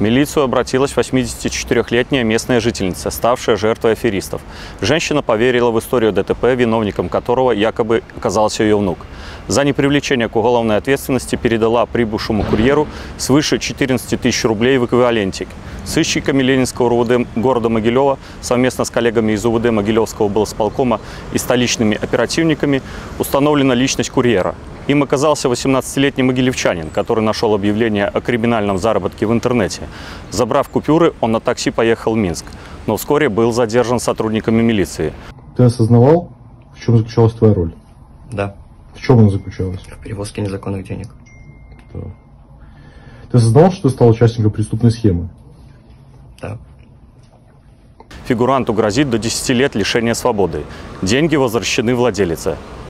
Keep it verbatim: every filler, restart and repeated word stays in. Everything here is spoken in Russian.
милицию обратилась восьмидесятичетырёхлетняя местная жительница, ставшая жертвой аферистов. Женщина поверила в историю ДТП, виновником которого якобы оказался ее внук. За непривлечение к уголовной ответственности передала прибывшему курьеру свыше четырнадцати тысяч рублей в эквиваленте. Сыщиками Ленинского РУВД города Могилева совместно с коллегами из УВД Могилевского облсполкома и столичными оперативниками установлена личность курьера. Им оказался восемнадцатилетний могилевчанин, который нашел объявление о криминальном заработке в интернете. Забрав купюры, он на такси поехал в Минск, но вскоре был задержан сотрудниками милиции. Ты осознавал, в чем заключалась твоя роль? Да. В чем она заключалась? В перевозке незаконных денег. Да. Ты осознавал, что ты стал участником преступной схемы? Да. Фигуранту грозит до десяти лет лишения свободы. Деньги возвращены владелице.